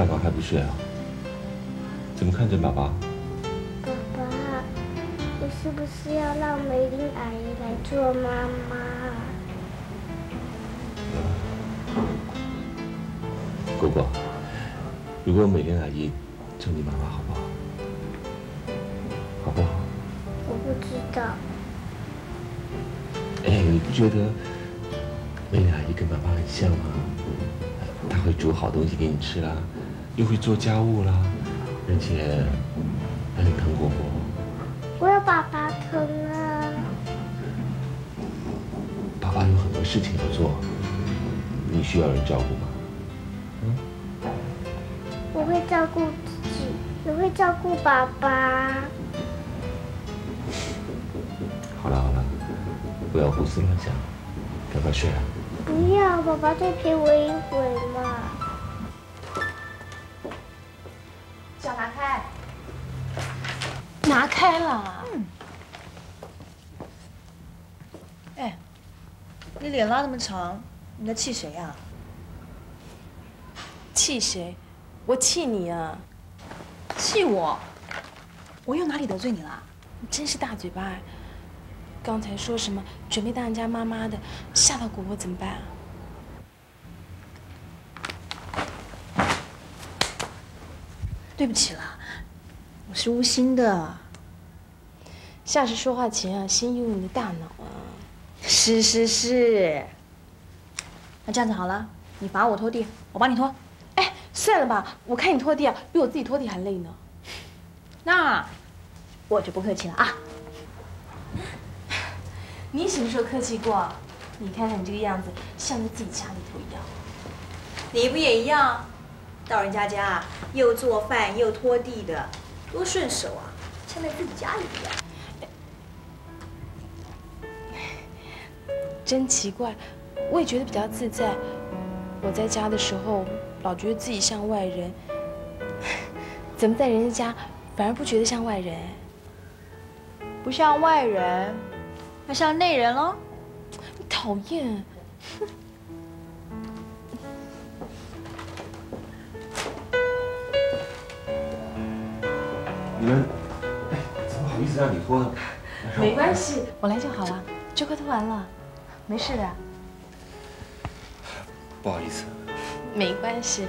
嘛还不睡啊？怎么看着爸爸？ 爸爸，你是不是要让梅林阿姨来做妈妈？ 果果，如果美玲阿姨做你妈妈，好不好？好不好？ 我不知道。 哎，你不觉得美玲阿姨跟妈妈很像吗？她会煮好东西给你吃啦，又会做家务啦，而且还很疼果果。 我要爸爸疼啊！ 爸爸有很多事情要做，你需要人照顾吗？ 我会照顾自己，也会照顾爸爸。 好了好了，不要胡思乱想，赶快睡啊！ 不要，爸爸再陪我一会嘛。 脚拿开，拿开了。 哎，你脸拉那么长，你在气谁呀？ 气谁？我气你啊！ 气我？我又哪里得罪你了？ 你真是大嘴巴哎！刚才说什么准备当人家妈妈的，吓到果果怎么办啊？ 对不起啦，我是无心的。 下次说话前啊，先用你的大脑啊。 是。那这样子好了，你罚我拖地，我帮你拖。 哎，算了吧，我看你拖地啊，比我自己拖地还累呢。 那我就不客气了啊。 你什么时候客气过？你看看你这个样子，像在自己家里头一样。 你不也一样？到人家家又做饭又拖地的，多顺手啊，像在自己家里一样。 真奇怪，我也觉得比较自在。我在家的时候，老觉得自己像外人，怎么在人家家反而不觉得像外人？ 不像外人，那像内人喽。 你讨厌。 你们，哎，怎么好意思让你拖呢？ 没关系，我来就好了，就快拖完了，没事的。 不好意思。 没关系。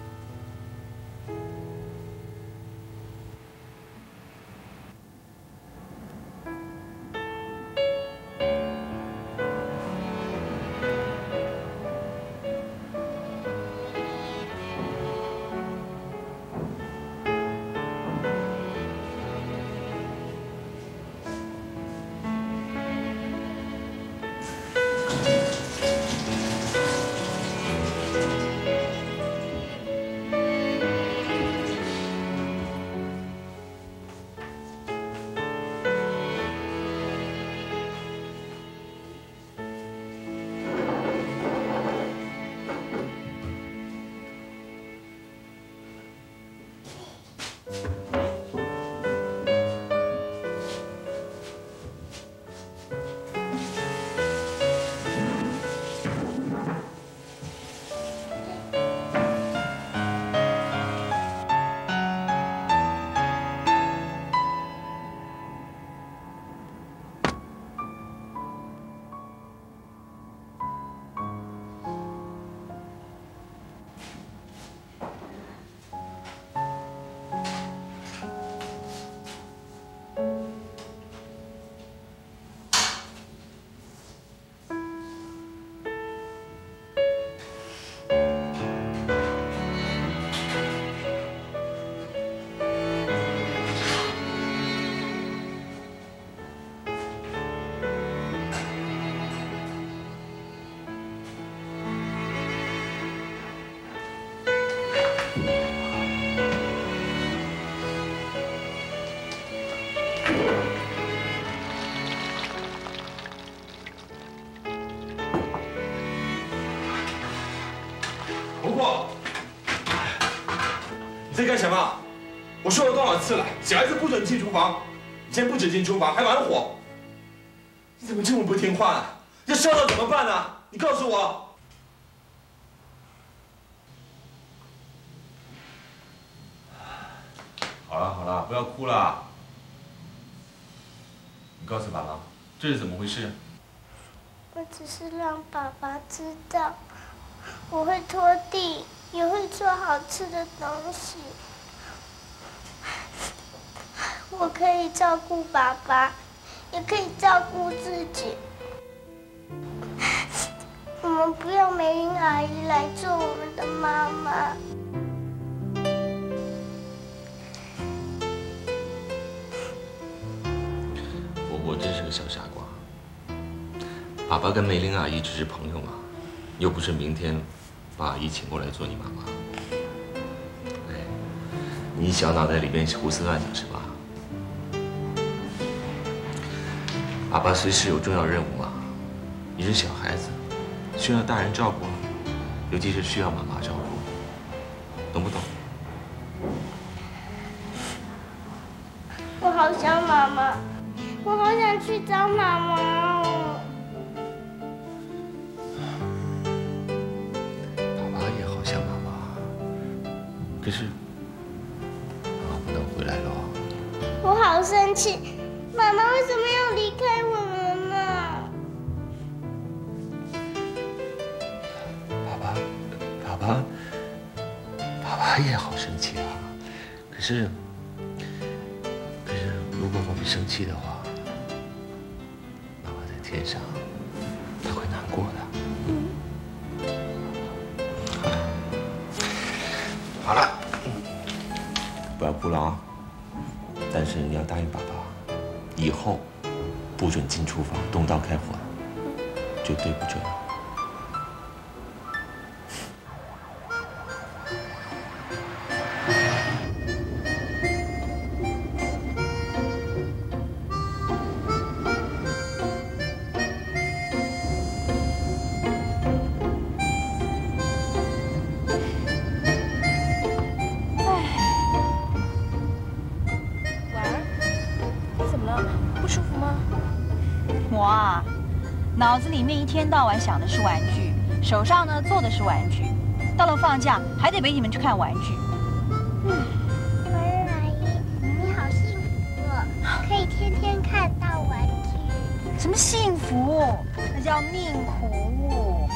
你在干什么？我说了多少次了，小孩子不准进厨房。你现在不止进厨房，还玩火。你怎么这么不听话呢？这烧了怎么办呢？你告诉我。 好了好了，不要哭了。你告诉爸爸，这是怎么回事？ 我只是让爸爸知道，我会拖地，也会做好吃的东西。我可以照顾爸爸，也可以照顾自己。我们不要梅林阿姨来做我们的妈妈。 我真是个小傻瓜。爸爸跟梅林阿姨只是朋友嘛，又不是明天把阿姨请过来做你妈妈。哎，你小脑袋里边胡思乱想是吧？爸爸随时有重要任务嘛。你是小孩子，需要大人照顾，尤其是需要妈妈照顾，懂不懂？ 我好想妈妈，我好想去找妈妈哦。 爸爸也好想妈妈，可是妈妈不能回来了。 我好生气，妈妈为什么要离开我们呢？ 爸爸也好生气啊。可是如果我们生气的话，妈妈在天上，她会难过的。好了，不要哭了啊！但是你要答应爸爸，以后不准进厨房动刀开火，绝对不准。 脑子里面一天到晚想的是玩具，手上呢做的是玩具，到了放假还得陪你们去看玩具。 梅林阿姨，你好幸福哦，可以天天看到玩具。 什么幸福？那叫命苦。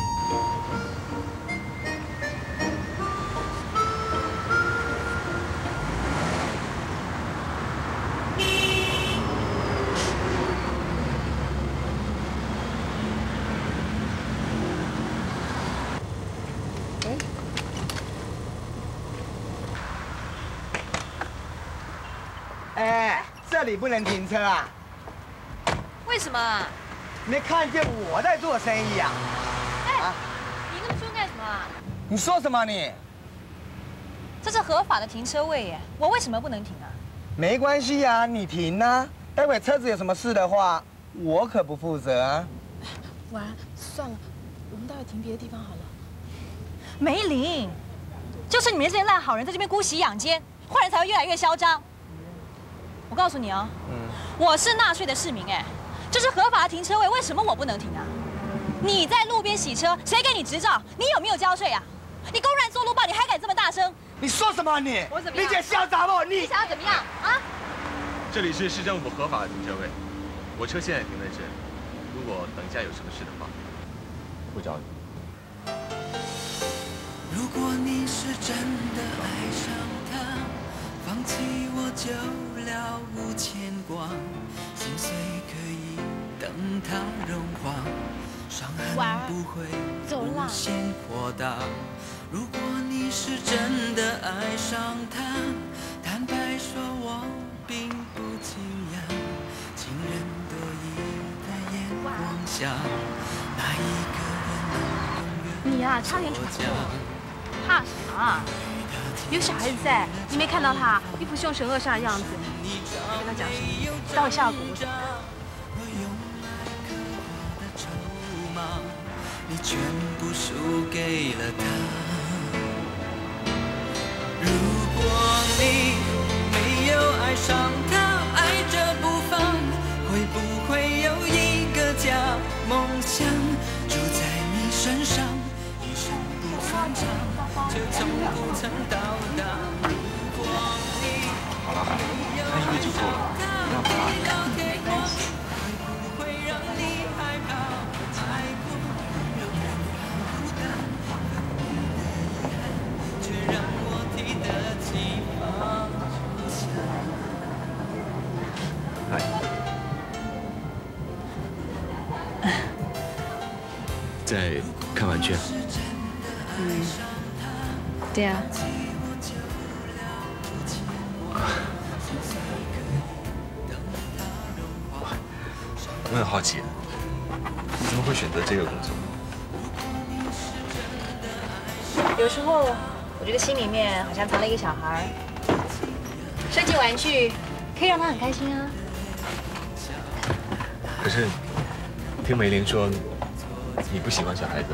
哎，这里不能停车啊！ 为什么？ 没看见我在做生意啊？ 哎，你那么凶干什么啊？ 你说什么你？ 这是合法的停车位耶，我为什么不能停啊？ 没关系啊，你停啊。待会车子有什么事的话，我可不负责啊。 婉儿，算了，我们待会停别的地方好了。 梅林，就是你们这些烂好人在这边姑息养奸，坏人才会越来越嚣张。我告诉你哦，我是纳税的市民哎，这是合法的停车位，为什么我不能停啊？你在路边洗车，谁给你执照？你有没有交税啊？你公然做路霸，你还敢这么大声？ 你说什么你？ 我怎么样？ 你姐嚣张不？ 你想要怎么样啊？ 这里是市政府合法的停车位，我车现在停在这。如果等一下有什么事的话，会找你。 如果你是真的爱上他，放弃我就了无牵挂，心碎可以等它融化，伤痕不会无限扩大。如果你是真的爱上他，坦白说我并不惊讶，情人得意的眼光下，哪一个人能永远你呀，差点闯祸，怕什么啊？有小孩子在，你没看到他一副凶神恶煞的样子，跟他讲什么？待会下了蛊你全部输给了他。如果你没有爱上他，爱着不放，会不会有一个假梦想住在你身上，一生不传唱，却从不曾到达。如果你他一杯就够了，不要怕。 没关系。 在看玩具啊？ 对啊。 我很好奇，你怎么会选择这个工作？ 有时候我觉得心里面好像藏了一个小孩，设计玩具可以让他很开心啊。 可是听梅玲说，你不喜欢小孩子。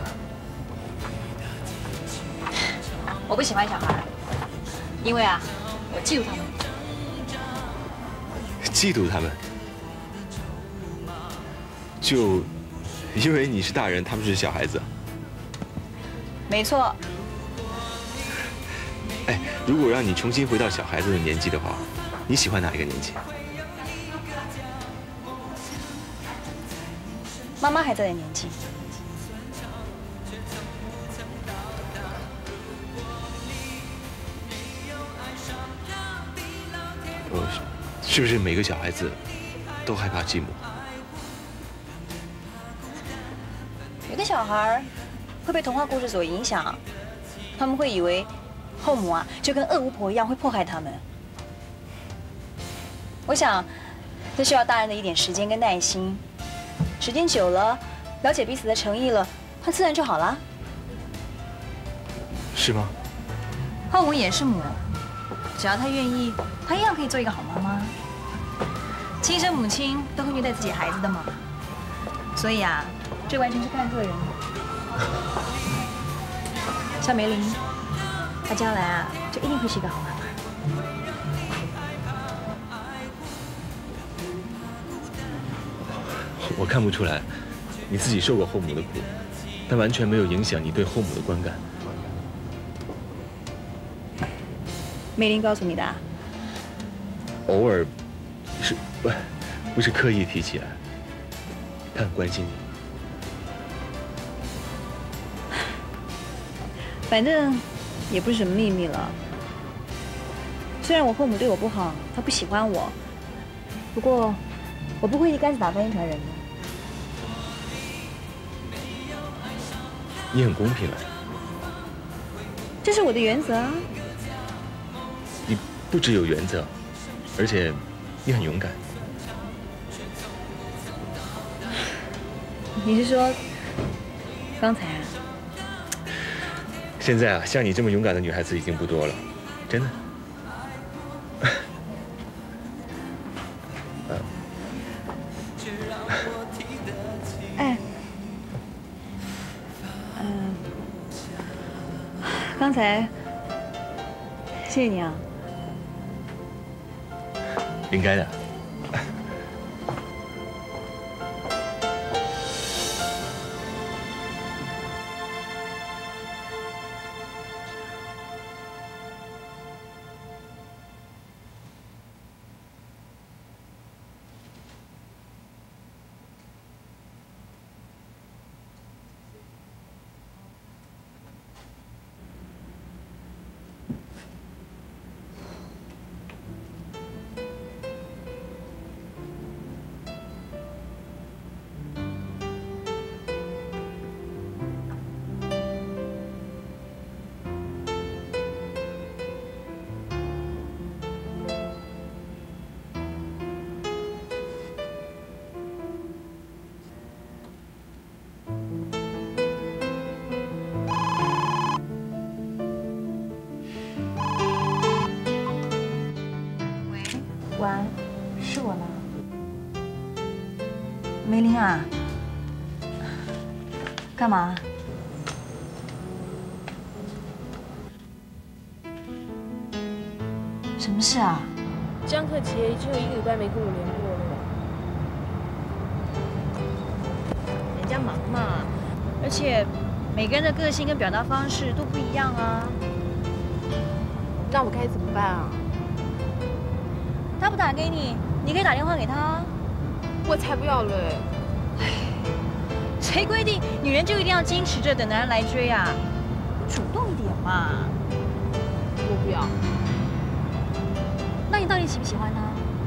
我不喜欢小孩，因为啊，我嫉妒他们。 嫉妒他们？就因为你是大人，他们是小孩子？ 没错。 哎，如果让你重新回到小孩子的年纪的话，你喜欢哪一个年纪？ 妈妈还在的年纪。 是不是每个小孩子都害怕寂寞？ 有的小孩会被童话故事所影响，他们会以为后母啊就跟恶巫婆一样会迫害他们。我想，这需要大人的一点时间跟耐心，时间久了，了解彼此的诚意了，他自然就好了。 是吗？ 后母也是母，只要她愿意，她一样可以做一个好妈妈。亲生母亲都会虐待自己孩子的嘛，所以啊，这完全是看个人。像梅玲，她将来啊，就一定会是一个好妈妈。 我看不出来，你自己受过后母的苦，但完全没有影响你对后母的观感。 梅玲告诉你的啊？ 偶尔，不是刻意提起来，他很关心你。 反正也不是什么秘密了。虽然我后母对我不好，她不喜欢我，不过我不会一竿子打翻一船人的。 你很公平啊。 这是我的原则啊。 你不只有原则，而且你很勇敢。 你是说刚才啊？ 现在啊，像你这么勇敢的女孩子已经不多了，真的。 哎，刚才谢谢你啊。 应该的。 喂，是我呢。梅玲啊，干嘛？什么事啊？ 江可杰已经有1个礼拜没跟我联络了。 人家忙嘛，而且每个人的个性跟表达方式都不一样啊。 那我该怎么办啊？ 他不打给你，你可以打电话给他。 我才不要嘞！ 谁规定女人就一定要矜持着等男人来追啊？主动一点嘛。 我不要。 那你到底喜不喜欢他？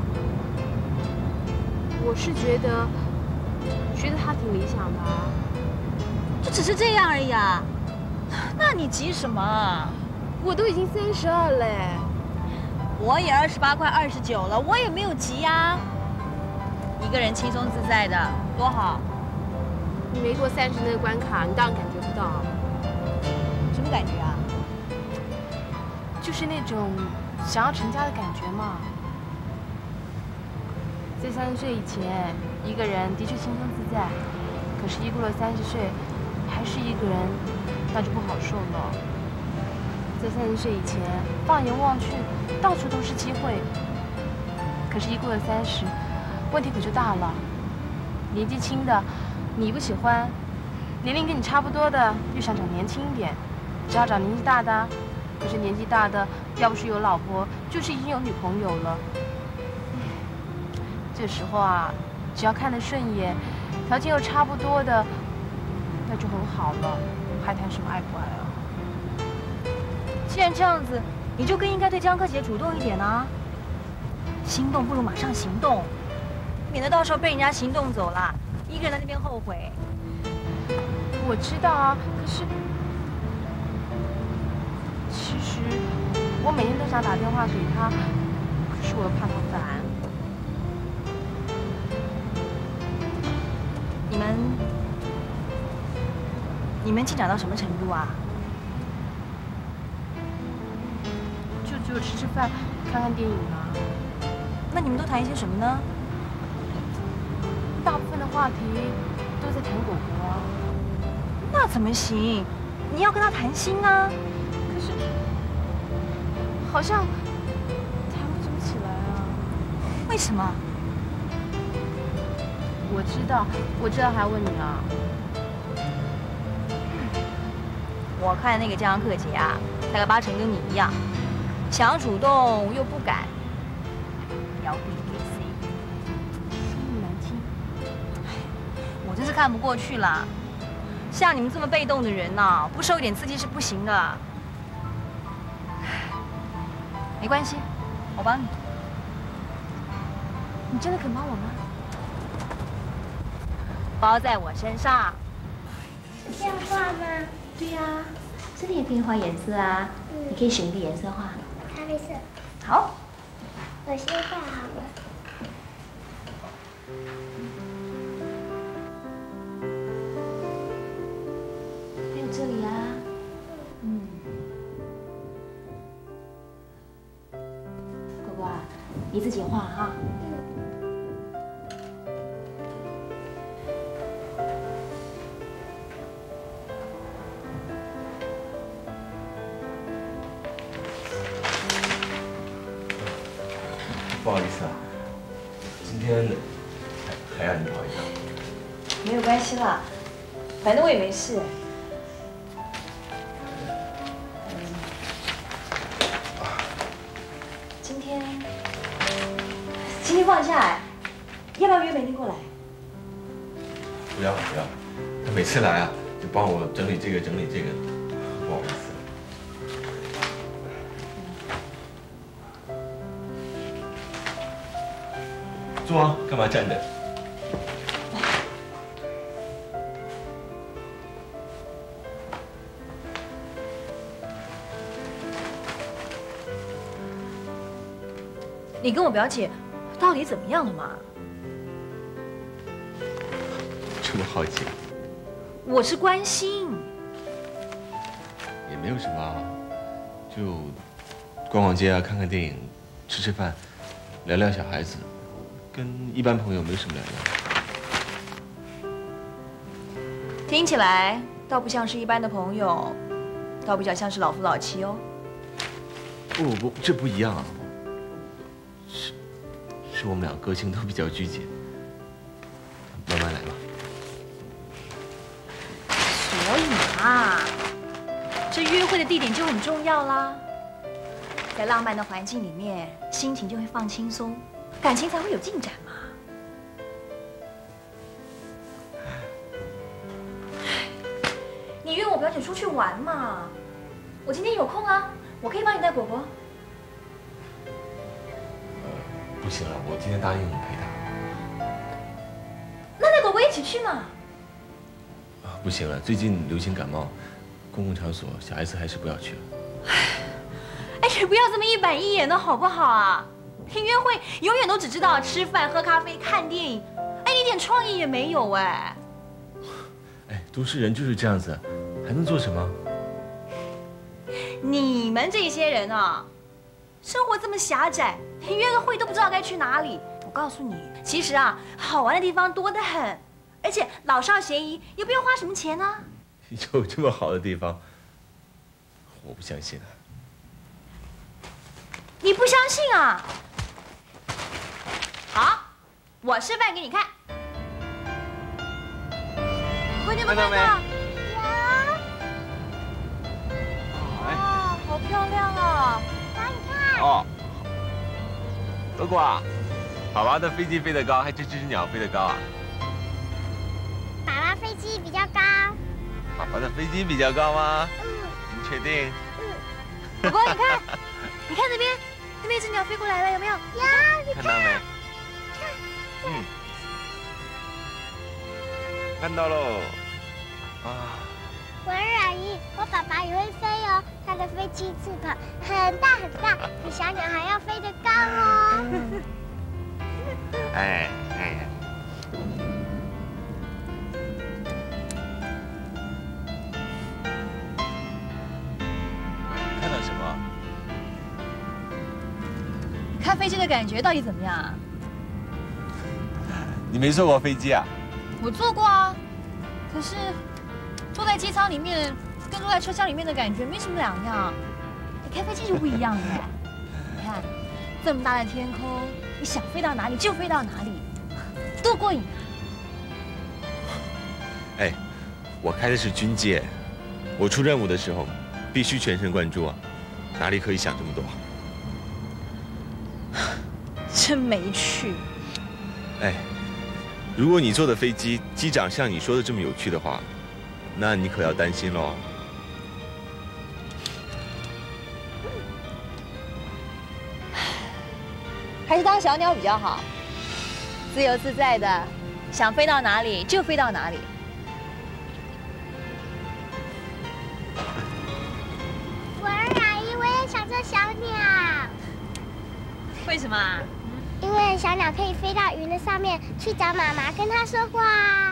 我是觉得他挺理想的啊。 就只是这样而已啊？那你急什么啊？ 我都已经32嘞。 我也28快29了，我也没有急呀。一个人轻松自在的，多好。 你没过30那个关卡，你当然感觉不到。 什么感觉啊？ 就是那种想要成家的感觉嘛。在30岁以前，一个人的确轻松自在，可是，一过了30岁，还是一个人，那就不好受了。在30岁以前，放眼望去，到处都是机会。可是，一过了30，问题可就大了。年纪轻的，你不喜欢；年龄跟你差不多的，又想找年轻一点，只好找年纪大的。可是年纪大的，要不是有老婆，就是已经有女朋友了。这时候啊，只要看得顺眼，条件又差不多的，那就很好了，还谈什么爱不爱啊？ 既然这样子，你就更应该对江柯姐主动一点啊！心动不如马上行动，免得到时候被人家行动走了，一个人在那边后悔。 我知道啊，可是其实我每天都想打电话给他，可是我又怕他烦。你们进展到什么程度啊？就只有吃吃饭、看看电影啊。 那你们都谈一些什么呢？ 大部分的话题都在谈狗狗啊。 那怎么行？你要跟他谈心啊。 可是好像谈不怎么起来啊。 为什么？ 我知道，还问你啊。 我看那个江柯姐啊，大概8成跟你一样，想要主动又不敢，摇B B C， 说那么难听。 我真是看不过去啦。像你们这么被动的人呐，不受一点刺激是不行的。没关系，我帮你。 你真的肯帮我吗？ 包在我身上。 这样画吗？ 对呀，这里也可以画颜色啊。你可以选一个颜色画。 咖啡色。 好。 我先画好了。 还有这里啊。果果啊，你自己画哈。 不好意思啊，今天还让你跑一趟。 没有关系啦，反正我也没事。今天放假哎，要不要约梅玲过来？ 不要，他每次来啊，就帮我整理这个整理这个，不好意思。坐啊，干嘛站着？ 你跟我表姐到底怎么样了嘛？ 这么好奇？ 我是关心。 也没有什么啊，就逛逛街啊，看看电影，吃吃饭，聊聊小孩子，跟一般朋友没什么两样。 听起来倒不像是一般的朋友，倒比较像是老夫老妻哦。 不，这不一样啊。是我们俩个性都比较拘谨，慢慢来吧。 所以嘛，这约会的地点就很重要啦。 在浪漫的环境里面，心情就会放轻松，感情才会有进展嘛。你约我表姐出去玩嘛？我今天有空啊，我可以帮你带果果。 不行了，我今天答应你陪她。 那带果果一起去嘛？ 不行了，最近流行感冒，公共场所小 S 还是不要去了。 哎，你不要这么一板一眼的好不好啊？你约会永远都只知道吃饭、喝咖啡、看电影，哎，一点创意也没有哎。 哎，都市人就是这样子，还能做什么？ 你们这些人啊，生活这么狭窄，连约个会都不知道该去哪里。我告诉你，其实啊，好玩的地方多得很，而且老少咸宜，也不用花什么钱呢。 有这么好的地方，我不相信。 你不相信啊？好，我示范给你看。闺女们看到？哇，好漂亮啊！ 来，你看。 哦，多果啊，爸爸的飞机飞得高，还是这只鸟飞得高啊？ 爸爸飞机比较高。 爸爸的飞机比较高吗？你确定？ 果果，你看，你看那边，那边一只鸟飞过来了，有没有？ 有，你看到没？嗯，看到喽。啊。 文阿姨，我爸爸也会飞哦，他的飞机翅膀很大很大，比小鸟还要飞得高哦。 哎哎。看到什么？ 看飞机的感觉到底怎么样啊？ 你没坐过飞机啊？ 我坐过啊，可是坐在机舱里面跟坐在车厢里面的感觉没什么两样。你开飞机就不一样了。你看，这么大的天空，你想飞到哪里就飞到哪里，多过瘾啊！ 哎，我开的是军机，我出任务的时候必须全神贯注啊，哪里可以想这么多？ 真没趣。 哎，如果你坐的飞机机长像你说的这么有趣的话，那你可要担心喽。 还是当小鸟比较好，自由自在的，想飞到哪里就飞到哪里。 文阿姨，我也想做小鸟。 为什么啊？ 因为小鸟可以飞到云的上面去找妈妈，跟她说话。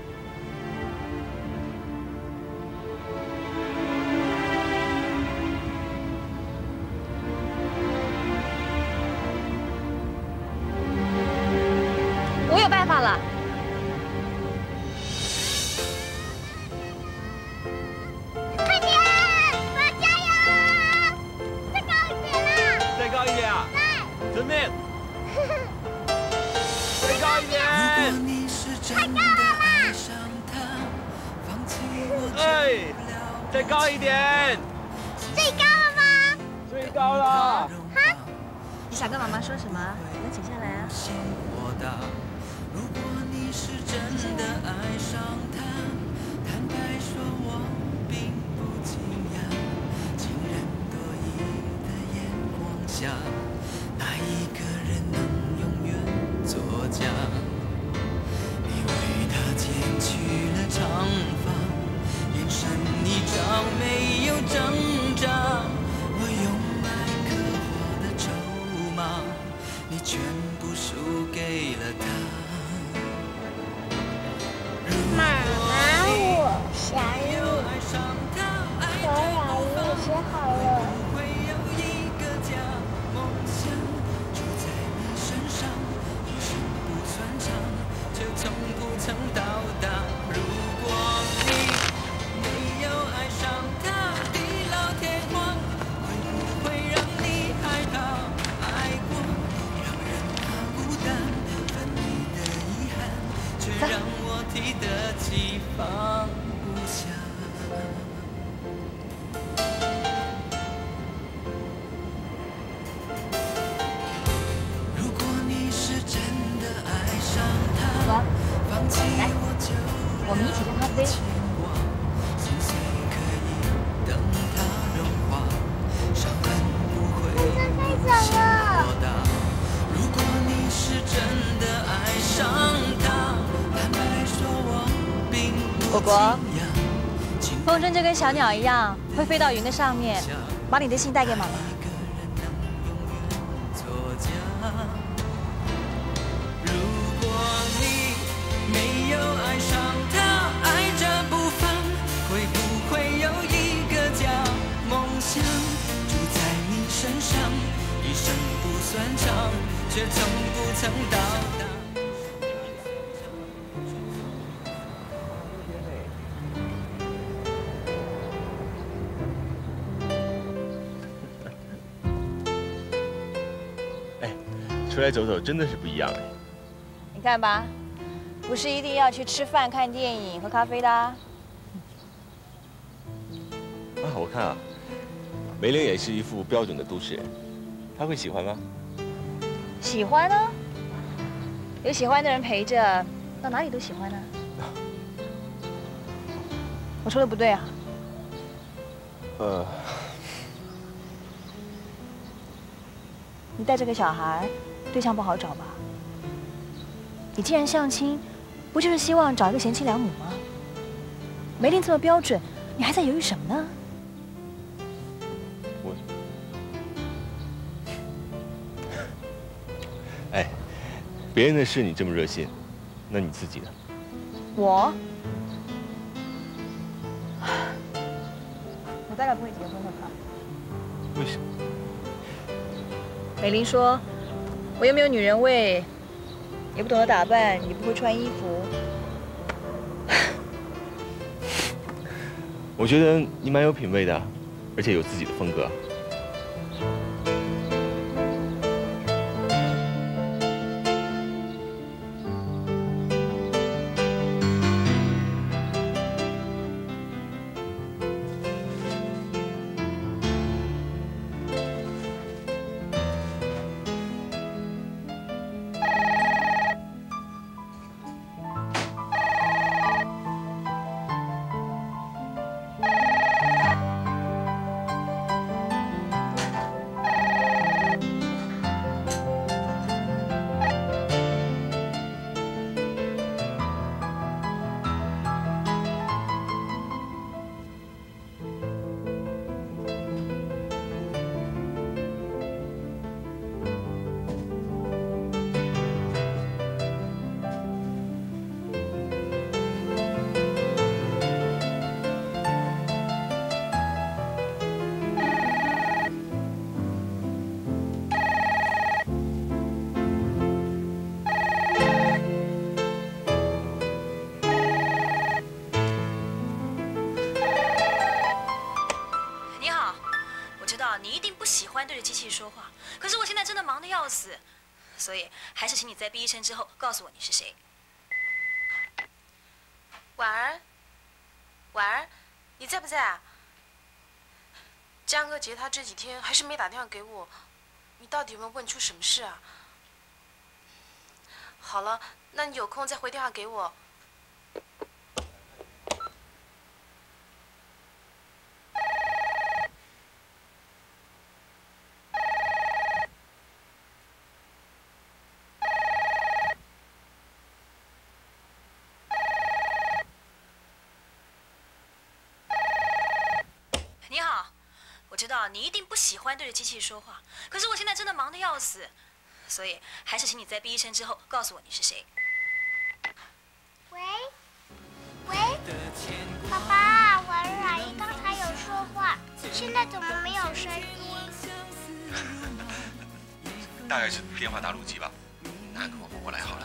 我有办法了。 快点，我要加油！再高一点啦！ 再高一点啊！ 对。 遵命。再高一点。 太高了啦！ 哎，再高一点。 最高了吗？ 最高了。 哈？ 你想跟妈妈说什么？能请下来啊。 如果你是真的爱上他，坦白说我并不惊讶，情人多疑的眼光下，哪一个人能永远作假？你为他剪去了长发，眼神一张没有挣扎，我用爱刻画的筹码，你全部输给了他。 妈妈，我想你。文阿姨写好了。 从不曾到达。如果你没有爱上他，地老天荒，会不会让你害怕？爱过，让人怕孤单，分离的遗憾，却让我提得起放不下。 来，我们一起喝咖啡。 飞走了。 如果你是真的爱上他，坦白说我并不果果，风筝就跟小鸟一样，会飞到云的上面，把你的心带给妈妈。 如果你没有爱上他，爱着不放，会不会有一个叫梦想住在你身上，一生不算长，却从不曾到达。 出来走走真的是不一样哎。 你看吧，不是一定要去吃饭、看电影、喝咖啡的啊。 我看啊，梅玲也是一副标准的都市人，她会喜欢吗？ 喜欢呢，有喜欢的人陪着，到哪里都喜欢呢。我说的不对啊？你带这个小孩，对象不好找吧？你既然相亲，不就是希望找一个贤妻良母吗？梅玲这么标准，你还在犹豫什么呢？ 哎，别人的事你这么热心，那你自己呢？ 我大概不会结婚了吧？ 为什么？ 美玲说：“我又没有女人味，也不懂得打扮，也不会穿衣服。” 我觉得你蛮有品味的，而且有自己的风格。 对着机器说话，可是我现在真的忙得要死，所以还是请你在毕业生之后告诉我你是谁。 婉儿，婉儿，你在不在啊？江哥杰他这几天还是没打电话给我，你到底有没有问出什么事啊？好了，那你有空再回电话给我。 你好，我知道你一定不喜欢对着机器说话，可是我现在真的忙得要死，所以还是请你在毕业生之后告诉我你是谁。 喂，喂，爸爸，婉儿阿姨刚才有说话，现在怎么没有声音？ 大概是电话打录机吧，那跟我过来好了。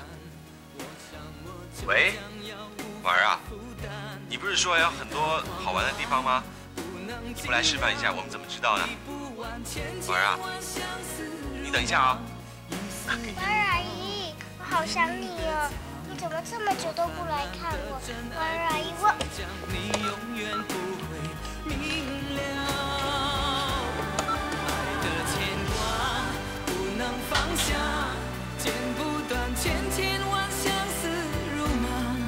喂，婉儿啊，你不是说有很多好玩的地方吗？你不来示范一下，我们怎么知道呢？婉儿啊，你等一下啊。 婉儿阿姨，我好想你哦，你怎么这么久都不来看我？婉儿阿姨，我。你永远不会明了，爱的牵挂不能放下，剪不断千千万相思如麻。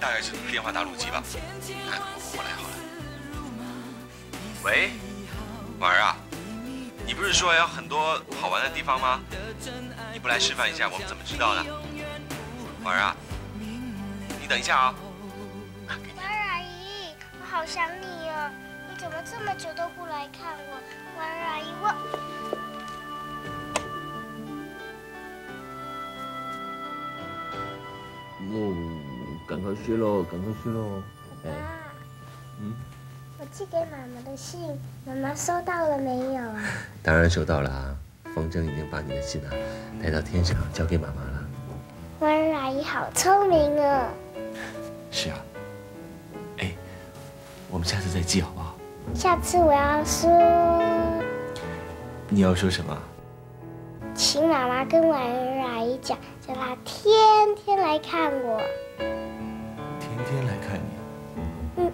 大概是电话打录机吧。哎，我来好了。喂，婉儿啊，你不是说有很多好玩的地方吗？你不来示范一下，我们怎么知道呢？婉儿啊，你等一下啊。 婉儿阿姨，我好想你哦，你怎么这么久都不来看我？婉儿阿姨， 赶快睡喽，赶快睡喽。 妈，我寄给妈妈的信，妈妈收到了没有啊？ 当然收到了啊，风筝已经把你的信带到天上，交给妈妈了。 婉儿阿姨好聪明哦。 是啊。哎，我们下次再寄好不好？ 下次我要说， 你要说什么？ 请妈妈跟婉儿阿姨讲，叫她天天来看我。 天天来看你。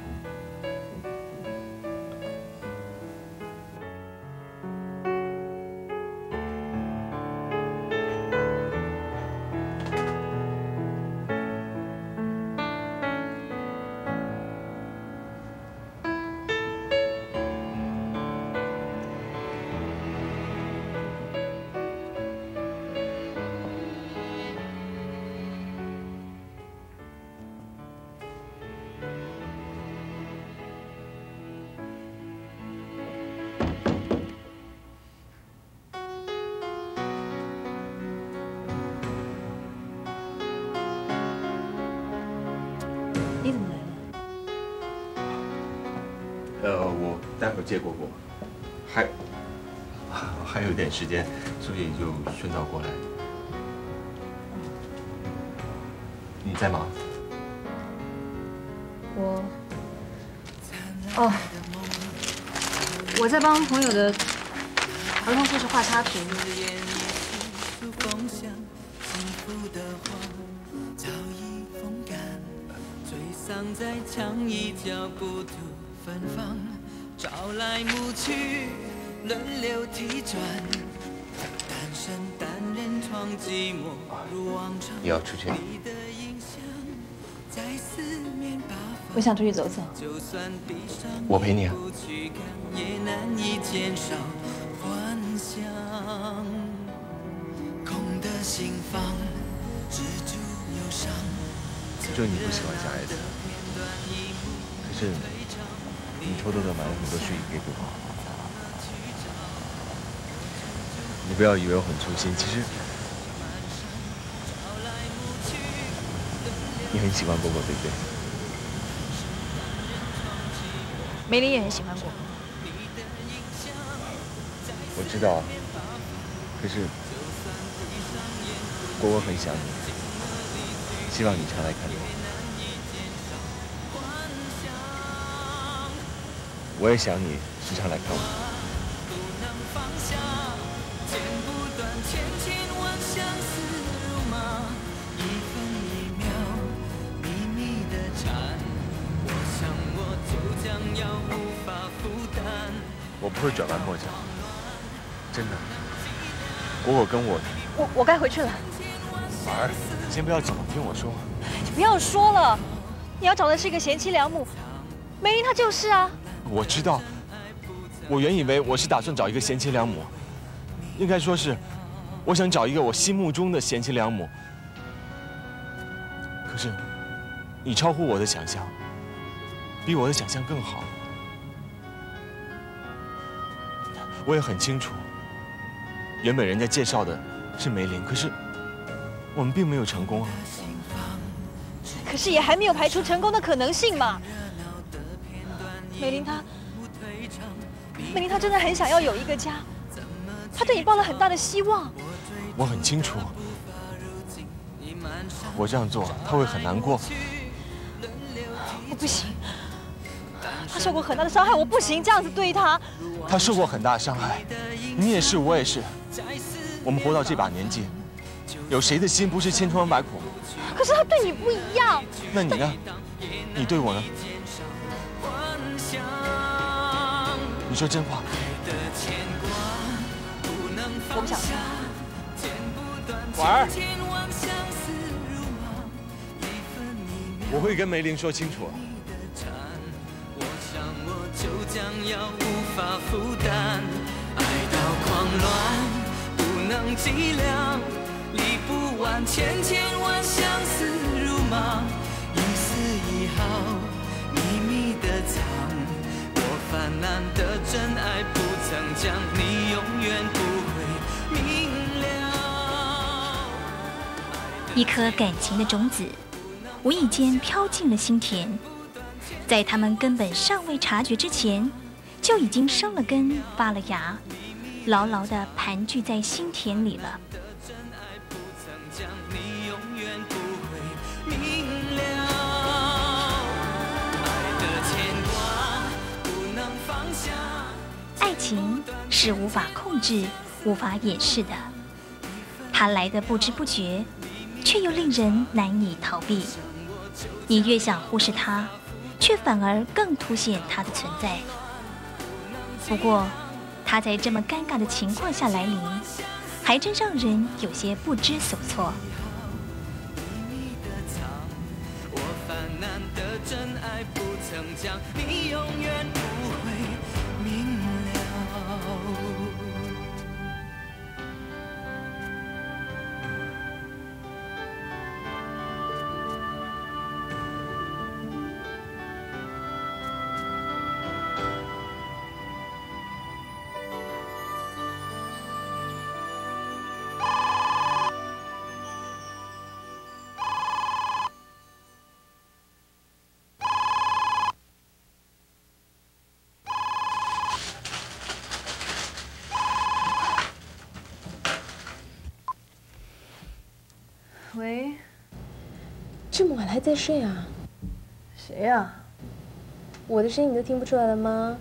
你怎么来了？ 我待会儿接果果，还有一点时间，所以就顺道过来。你在忙？ 我在帮朋友的儿童故事画插图。 在强一脚步途芬芳，朝来暮去，轮流踢转，单身单人闯寂寞如往常。 你要出去？ 我想出去走走。 我陪你啊。 也难以减少幻想，空的心房，止住忧伤。 就你不喜欢小 S， 可是你偷偷的买了很多睡衣给我。你不要以为我很粗心，其实你很喜欢果果，对不对？ 梅林也很喜欢果果。 我知道，可是果果很想你，希望你常来看我。我也想你时常来看我。我不会转弯抹角，真的。果果跟我该回去了。 婉儿，你先不要走，听我说。 你不要说了，你要找的是一个贤妻良母，梅林她就是啊。 我知道，我原以为我是打算找一个贤妻良母，应该说是，我想找一个我心目中的贤妻良母。可是，你超乎我的想象，比我的想象更好。我也很清楚，原本人家介绍的是梅林，可是我们并没有成功啊。 可是也还没有排除成功的可能性嘛。梅林她真的很想要有一个家，她对你抱了很大的希望。 我很清楚，我这样做她会很难过。 我不行，她受过很大的伤害，我不行这样子对她。 她受过很大的伤害，你也是，我也是。我们活到这把年纪，有谁的心不是千疮百孔？ 可是她对你不一样。 那你呢？你对我呢？你说真话。 我不想听。 婉儿。 我会跟梅林说清楚。 我想我就将要无法负担，爱到狂乱，不能计量，理不完千万相思如麻，一丝一毫秘密的藏，我泛滥的真爱不曾将你永远不会明了。 一颗感情的种子无意间飘进了心田，在他们根本尚未察觉之前，就已经生了根发了芽，牢牢地盘踞在心田里了。爱情是无法控制、无法掩饰的，它来得不知不觉，却又令人难以逃避。你越想忽视它，却反而更凸显它的存在。不过，它在这么尴尬的情况下来临，还真让人有些不知所措。 我泛滥的真爱不曾将你永远不会明了。 喂， 这么晚还在睡啊？ 谁呀？ 我的声音你都听不出来了吗？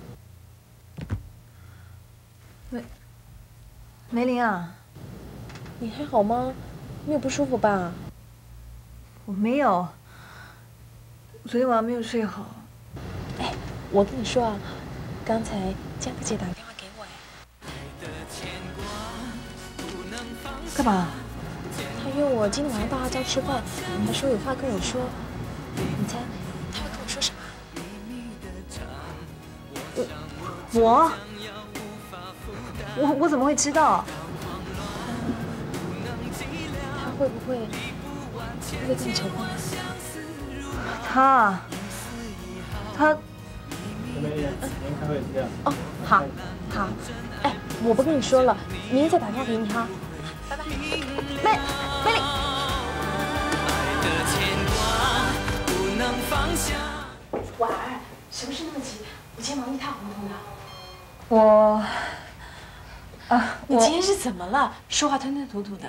梅林啊， 你还好吗？没有不舒服吧？ 我没有，昨天晚上没有睡好。 哎，我跟你说啊，刚才江克姐打电话给我哎。 干嘛？ 他约我今天晚上到他家吃饭，还说有话跟我说。你猜他会跟我说什么？ 我怎么会知道？ 他会不会跟你求婚？ 他。 您开会这样。 哦，好，好。哎，我不跟你说了，明天再打电话给你哈。拜拜。梅林。婉儿，什么事那么急？我今天忙得一塌糊涂的。你今天是怎么了？说话吞吞吐吐的。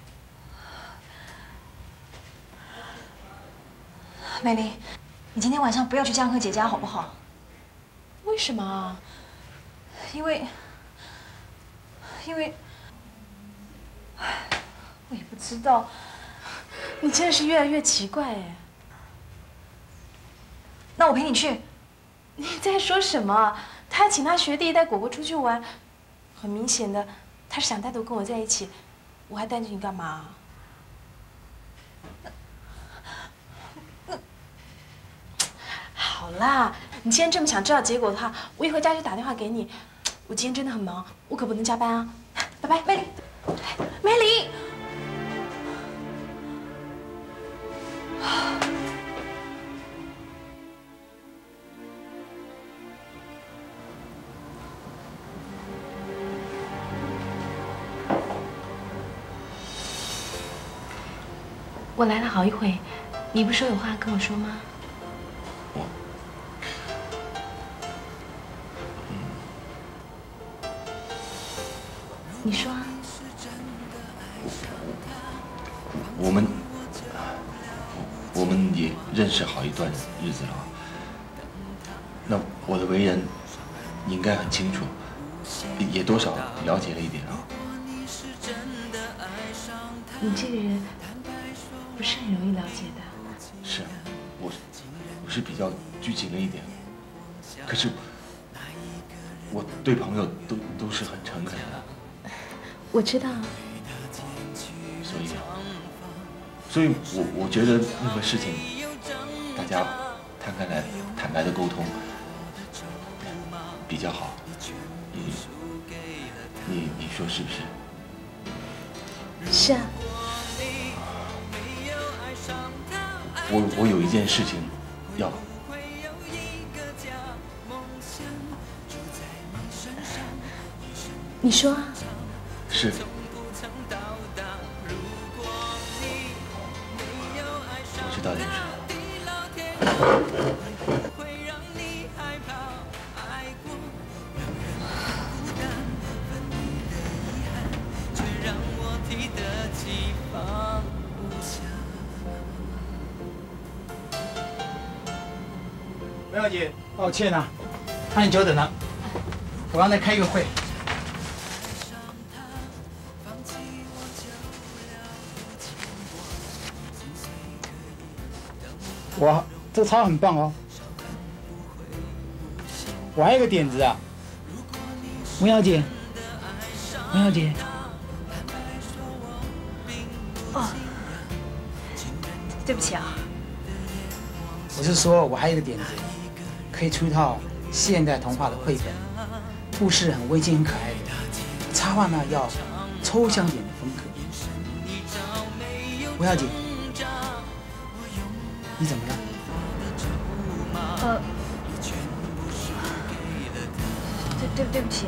美玲，你今天晚上不要去江禾姐家好不好？ 为什么啊？ 因为，我也不知道。 你真的是越来越奇怪哎。 那我陪你去。 你在说什么？他请他学弟带果果出去玩，很明显的，他是想单独跟我在一起。我还带着你干嘛？好啦，你既然这么想知道结果的话，我一回家就打电话给你。我今天真的很忙，我可不能加班啊！拜拜，梅林。梅林。我来了好一会，你不是说有话跟我说吗？你说啊。 我们也认识好一段日子了，那我的为人你应该很清楚，也多少了解了一点啊。 你这个人不是很容易了解的。 是，我是比较拘谨了一点，可是我对朋友都是很诚恳的。 我知道。 所以我觉得任何事情家坦白的沟通比较好。你说是不是？ 是啊。 我有一件事情要。 你说。 是。我知道点什么。 梅小姐，抱歉啊，怕你久等了。我刚才开一个会。哇，这个草很棒哦。我还有个点子啊，梅小姐，梅小姐。 哦，对不起啊。 我是说，我还有一个点子，可以出一套现代童话的绘本，故事很温馨、很可爱的，插画呢要抽象点的风格。吴小姐，你怎么了？ 对不起，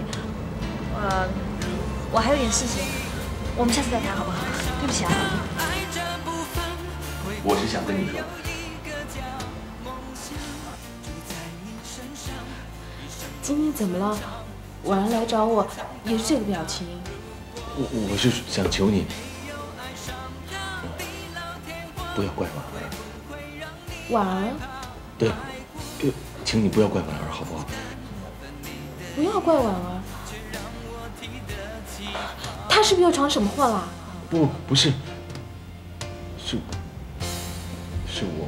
我还有点事情，我们下次再谈好不好？对不起啊。 我是想跟你说。 今天怎么了？婉儿来找我，也是这个表情。 我是想求你，不要怪婉儿。 婉儿？ 对，请你不要怪婉儿，好不好？ 不要怪婉儿。她是不是又闯什么祸了？ 不是，是我。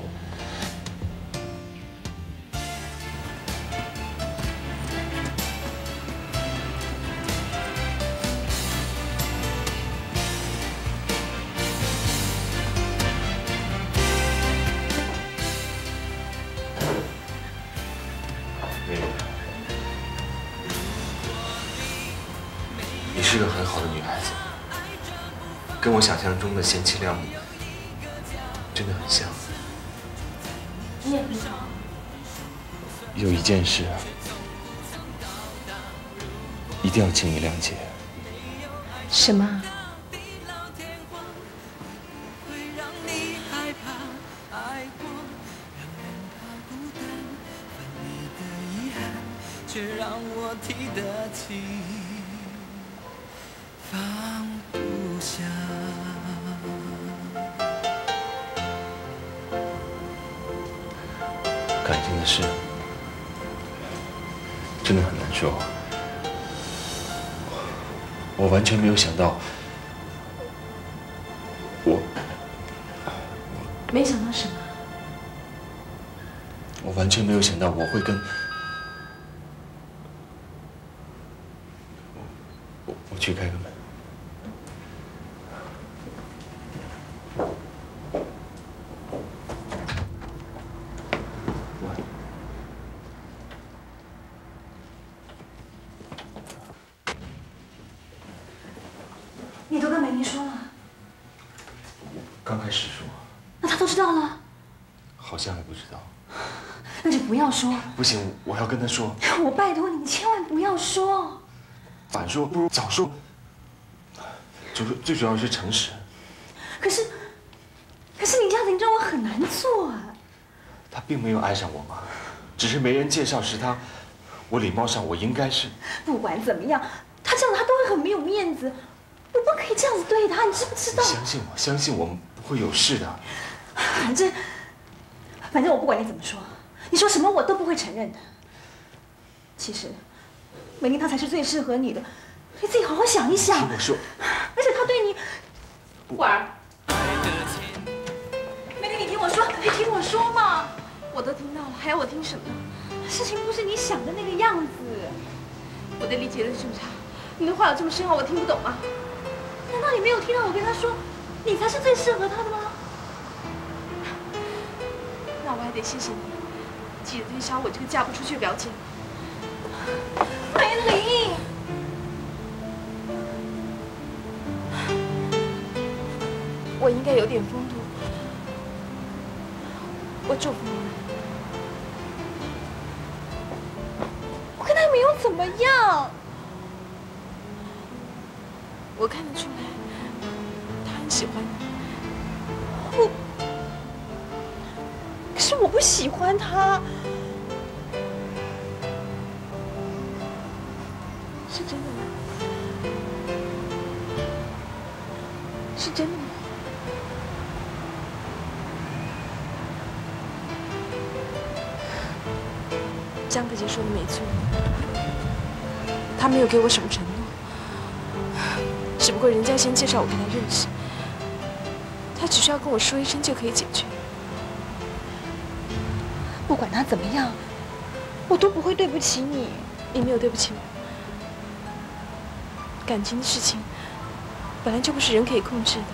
你是个很好的女孩子，跟我想象中的贤妻良母真的很像。 你也很好。 有一件事，一定要请你谅解。 什么？ 却让我提得起，放不下。 感情的事真的很难说。我完全没有想到， 没想到什么？ 我完全没有想到我会跟。我去开个门。 你都跟美玲说了？ 刚开始说。 那她都知道了？ 好像还不知道。 那就不要说。 不行，我要跟她说。 我拜托你，你千万不要说。 晚说不如早说。最主要是诚实。 可是你这样子，你知道我很难做啊。 他并没有爱上我嘛，只是没人介绍是他。我礼貌上我应该是。 不管怎么样，他这样子他都会很没有面子。我不可以这样子对他，你知不知道？ 相信我，相信我们不会有事的。 反正我不管你怎么说，你说什么我都不会承认的。其实，美玲她才是最适合你的，你自己好好想一想。 听我说。 而且她对你，婉儿，美玲，你听我说，你听我说嘛。 我都听到了，还要我听什么？ 事情不是你想的那个样子。 我的理解力这么差，你的话有这么深奥，我听不懂吗？ 难道你没有听到我跟他说，你才是最适合他的吗？那我还得谢谢你，记得推销我这个嫁不出去表姐。 梅玲， 我应该有点风度，我祝福你们。 我跟他没有怎么样， 我看得出来，他很喜欢你。 可是我不喜欢他。 是真的吗？是真的吗？江大姐说的没错，他没有给我什么承诺，只不过人家先介绍我跟他认识，他只需要跟我说一声就可以解决。 不管他怎么样，我都不会对不起你。 你没有对不起我。感情的事情本来就不是人可以控制的，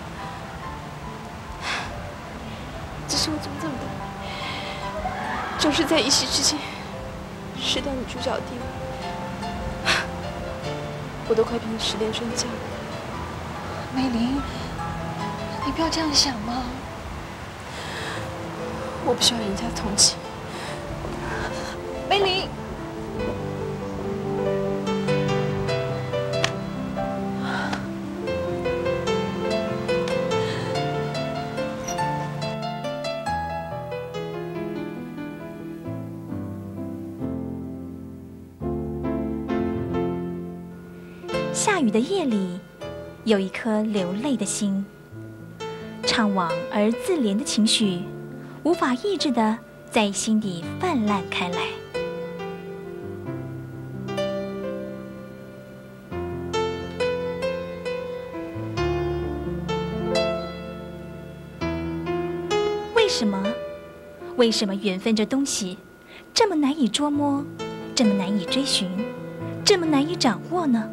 只是我怎么这么笨，总是在一夕之间失掉女主角的地位，我都快变成10连双骄了。 梅玲，你不要这样想嘛。 我不需要人家同情。 梅玲。 下雨的夜里，有一颗流泪的心，怅惘而自怜的情绪，无法抑制地在心底泛滥开来。为什么缘分这东西这么难以捉摸，这么难以追寻，这么难以掌握呢？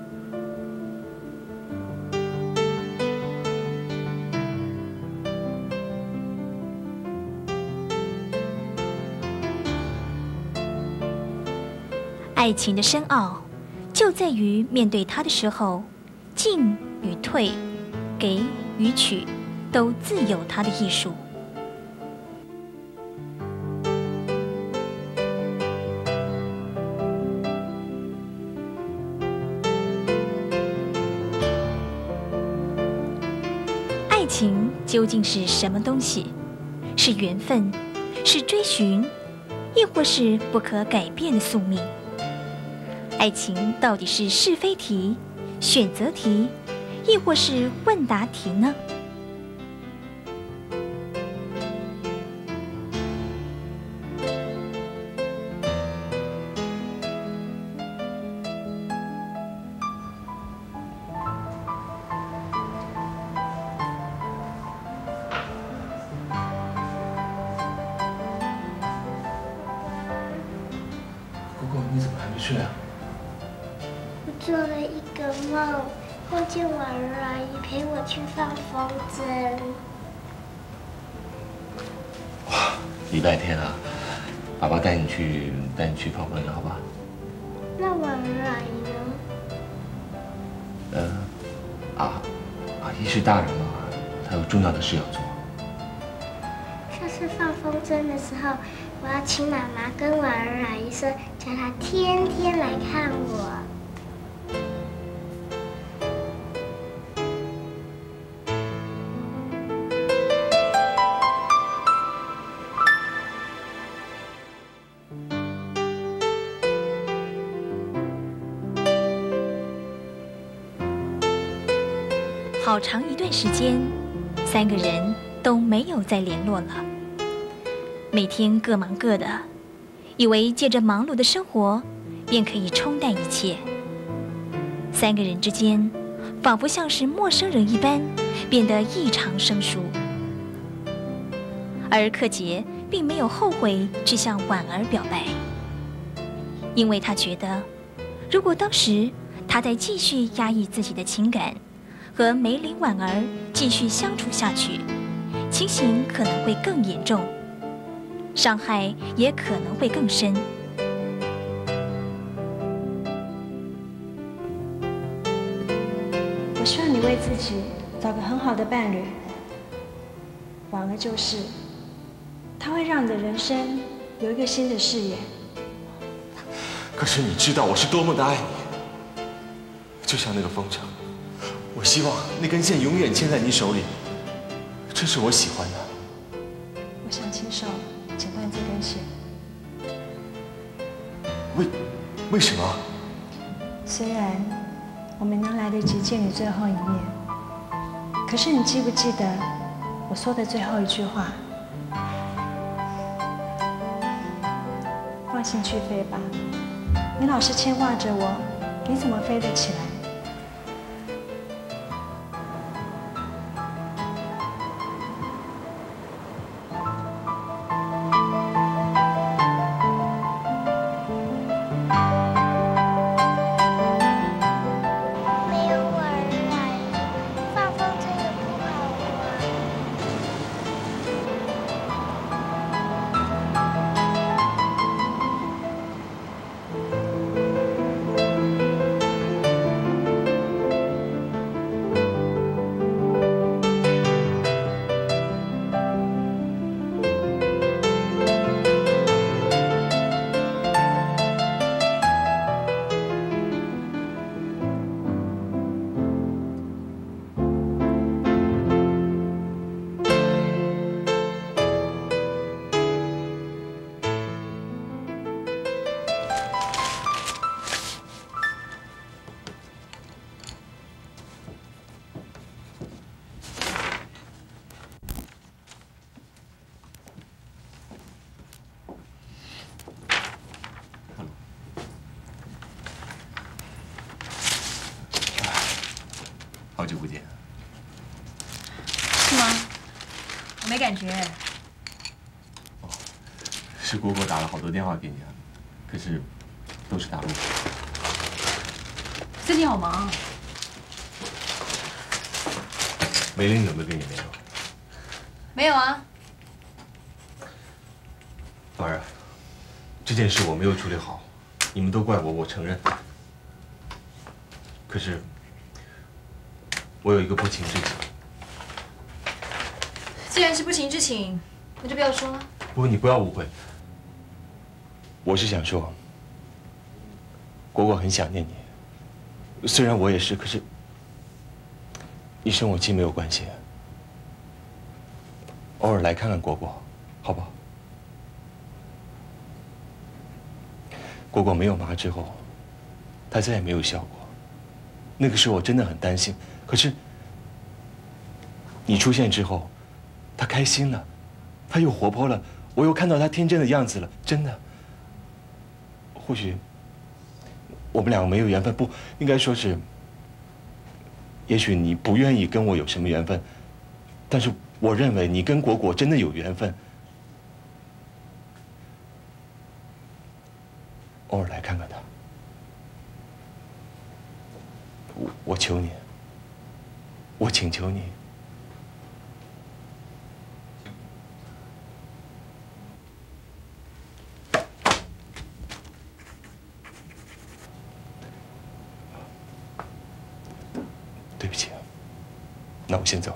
爱情的深奥，就在于面对它的时候，进与退，给与取，都自有它的艺术。爱情究竟是什么东西？是缘分，是追寻，亦或是不可改变的宿命？爱情到底是是非题、选择题，亦或是问答题呢？ 姑姑，你怎么还没睡啊？ 我做了一个梦，梦见婉儿阿姨陪我去放风筝。 哇，礼拜天啊，爸爸带你去放风筝，好吧？ 那婉儿阿姨呢？ 阿姨是大人嘛，她有重要的事要做。 下次放风筝的时候，我要请妈妈跟婉儿阿姨说，叫她天天来看我。 好长一段时间，3个人都没有再联络了。每天各忙各的，以为借着忙碌的生活，便可以冲淡一切。3个人之间，仿佛像是陌生人一般，变得异常生疏。而柯洁并没有后悔去向婉儿表白，因为他觉得，如果当时他再继续压抑自己的情感，和梅林婉儿继续相处下去，情形可能会更严重。 伤害也可能会更深。 我希望你为自己找个很好的伴侣。晚了就是，它会让你的人生有一个新的视野。 可是你知道我是多么的爱你，就像那个风筝，我希望那根线永远牵在你手里，这是我喜欢的。 我想亲手剪断这根线。 为什么？ 虽然我没能来得及见你最后一面，可是你记不记得我说的最后一句话？放心去飞吧，你老是牵挂着我，你怎么飞得起来？ 好久不见。 是吗？我没感觉。 哦，是蝈蝈打了好多电话给你啊，可是都是大陆。 最近好忙。 梅林有没有跟你联络？ 没有啊。 宝儿，这件事我没有处理好，你们都怪我，我承认。可是。 我有一个不情之请。 既然是不情之请，那就不要说了。 不过你不要误会，我是想说，蝈蝈很想念你，虽然我也是，可是你生我气没有关系，偶尔来看看蝈蝈，好不好？蝈蝈没有妈之后，她再也没有笑过，那个时候我真的很担心。 可是，你出现之后，他开心了，他又活泼了，我又看到他天真的样子了，真的。或许我们两个没有缘分，不应该说是，也许你不愿意跟我有什么缘分，但是我认为你跟蝈蝈真的有缘分。偶尔来看看他，我求你。 我请求你，对不起，那我先走了。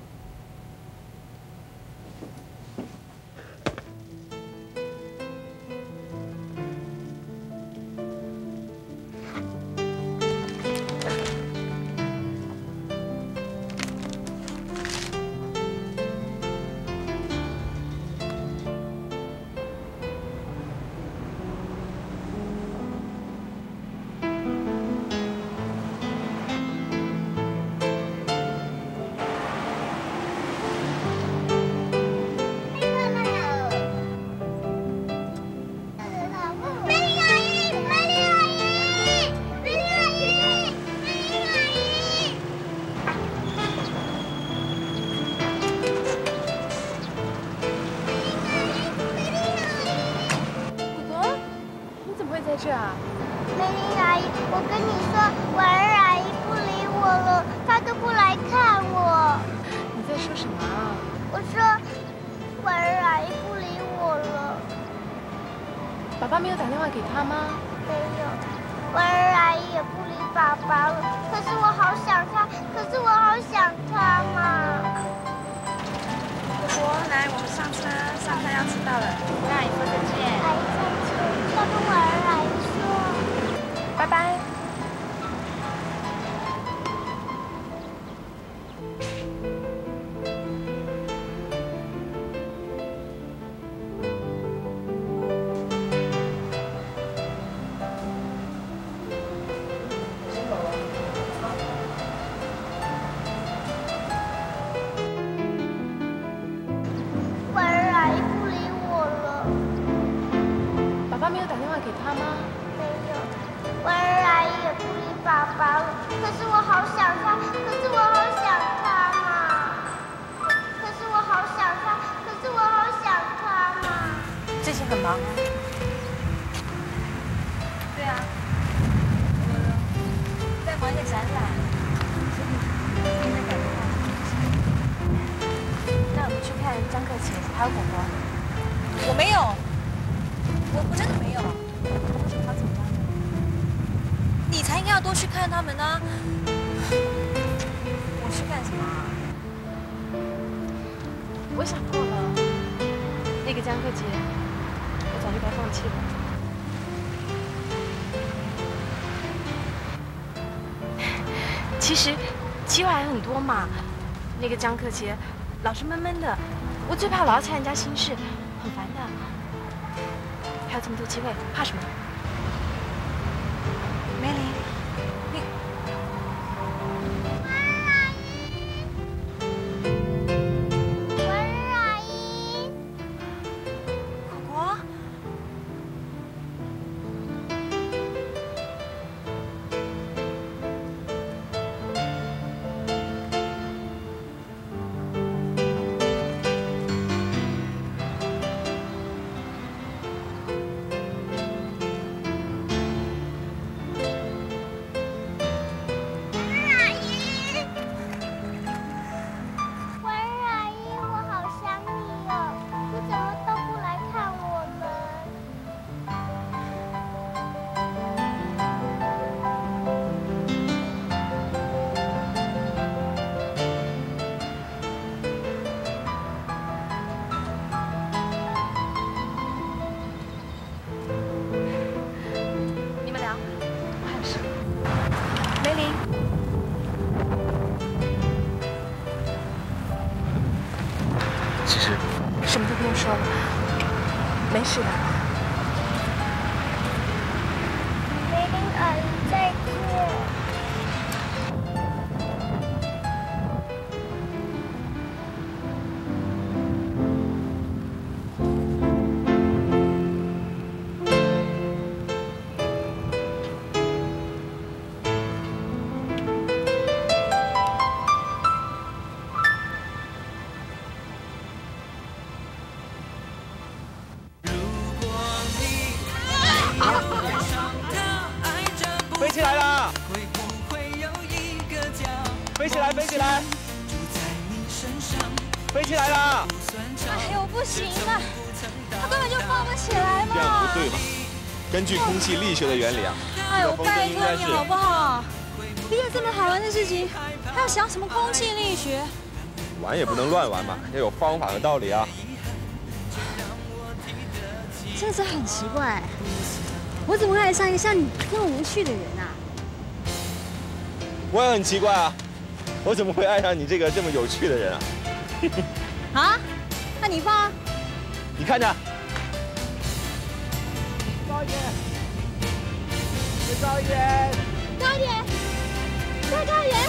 这啊？ 梅林阿姨，我跟你说，婉儿阿姨不理我了，她都不来看我。 你在说什么啊？ 我说，婉儿阿姨不理我了。 爸爸没有打电话给他吗？ 没有，婉儿阿姨也不理爸爸了。可是我好想他，嘛。 果果，来，我们上车，上车要迟到了。跟阿姨说再见。 阿姨再见，要跟婉儿阿姨说。 拜拜。 其实计划还很多嘛，那个江克杰老是闷闷的，我最怕老要猜人家心事，很烦的。还有这么多机会，怕什么？梅林，你。 婉儿阿姨， 果果。 没事的。 梅林阿姨再见。 飞起来啦！飞起来，飞起来！飞起来啦！ 哎呦，不行啊，他根本就放不起来嘛！ 这样不对嘛？根据空气力学的原理啊， 哎呦，拜托你好不好？毕业这么好玩的事情，还要想什么空气力学？ 玩也不能乱玩嘛，要有方法和道理啊！ 真是很奇怪，我怎么会爱上一个像你这么无趣的人啊？ 我也很奇怪啊，我怎么会爱上你这个这么有趣的人啊？ 啊？那你放。 你看着。 高一点，再高一点， 高一点，再高一点。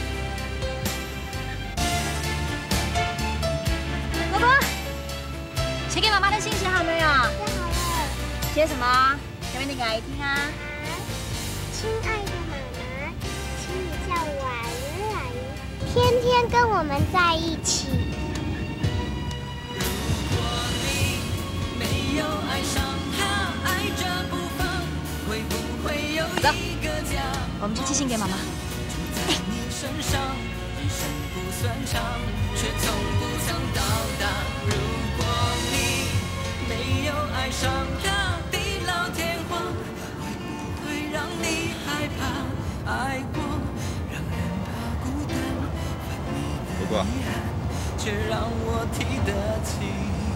宝宝，写给妈妈的信写好没有？ 写好了。 写什么？讲给那个阿姨听啊。 亲爱的妈妈，请你叫婉儿阿姨，天天跟我们在一起。 走，我们去寄信给妈妈。 如果你没有爱上他，地吧。 却让我提得起